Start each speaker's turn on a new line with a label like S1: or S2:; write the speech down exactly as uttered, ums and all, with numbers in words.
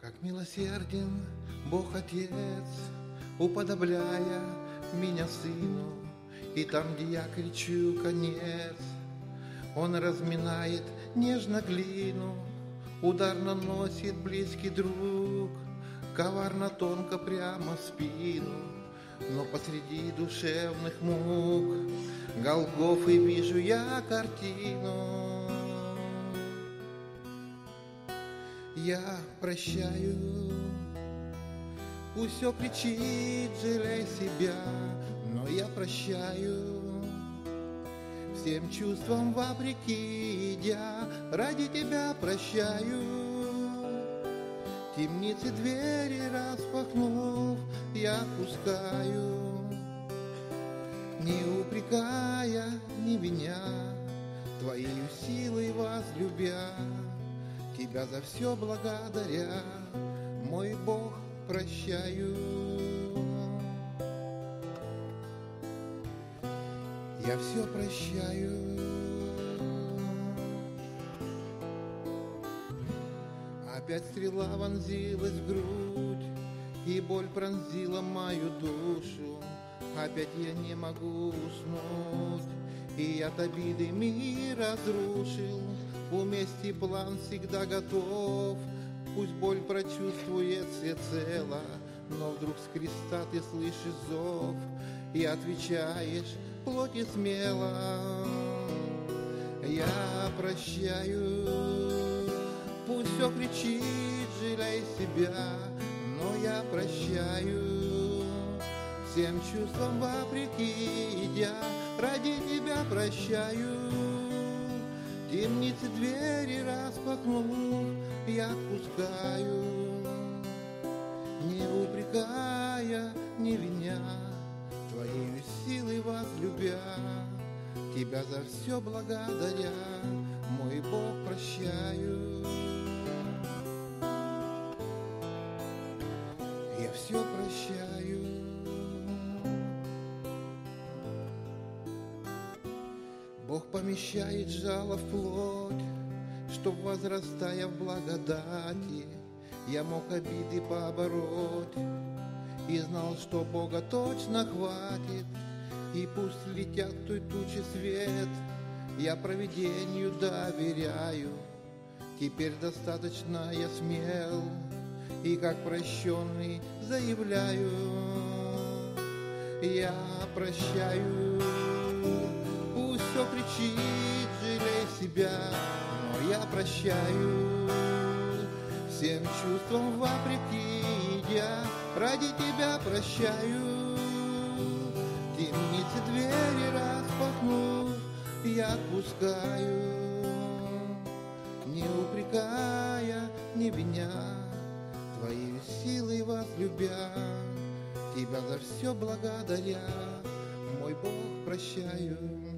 S1: Как милосерден Бог Отец, уподобляя меня Сыну, и там, где я кричу конец, Он разминает нежно глину, удар наносит близкий друг, коварно тонко прямо в спину, но посреди душевных мук Голгофы вижу я картину. Я прощаю, пусть все кричит, жалей себя, но я прощаю. Всем чувствам вопреки идя, ради тебя прощаю. Темницы двери распахнув, я пускаю, не упрекая, не виня, твоею силой возлюбя. Тебя за все благодаря, мой Бог, прощаю. Я все прощаю. Опять стрела вонзилась в грудь, и боль пронзила мою душу. Опять я не могу уснуть, и от обиды мир разрушил. Вместе план всегда готов, пусть боль прочувствует всецело, но вдруг с креста ты слышишь зов и отвечаешь плоти смело. Я прощаю, пусть все кричит, жалей себя, но я прощаю. Всем чувствам вопреки идя, ради тебя прощаю. Темницы двери распахнув, я отпускаю, не упрекая, не виня, твоею силой возлюбя. Тебя за все благодаря, мой Бог, прощаю. Я все прощаю. Бог помещает жало в плоть, чтоб, возрастая в благодати, я мог обиды побороть и знал, что Бога точно хватит. И пусть летят той тучи свет, я провидению доверяю. Теперь достаточно я смел, и как прощенный заявляю: я прощаю. Пусть все кричит, жалей себя, но я прощаю. Всем чувствам вопреки идя, ради тебя прощаю. Темницы двери распахнув, я отпускаю, не упрекая, не виня, твоей силой возлюбя. Тебя за все благодаря, мой Бог, прощаю.